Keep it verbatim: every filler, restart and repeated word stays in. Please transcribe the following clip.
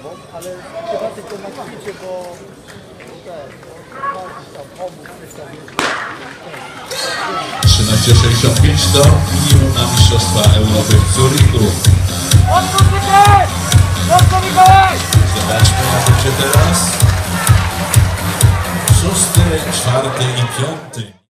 sobą, ale chyba tylko na kwicie, bo ten, tam pomóc, trzynaście sześćdziesiąt pięć to minimum na Mistrzostwa Europy w Zurichu. Zobaczmy, jak będzie teraz. Szósty, czwarty i piąty.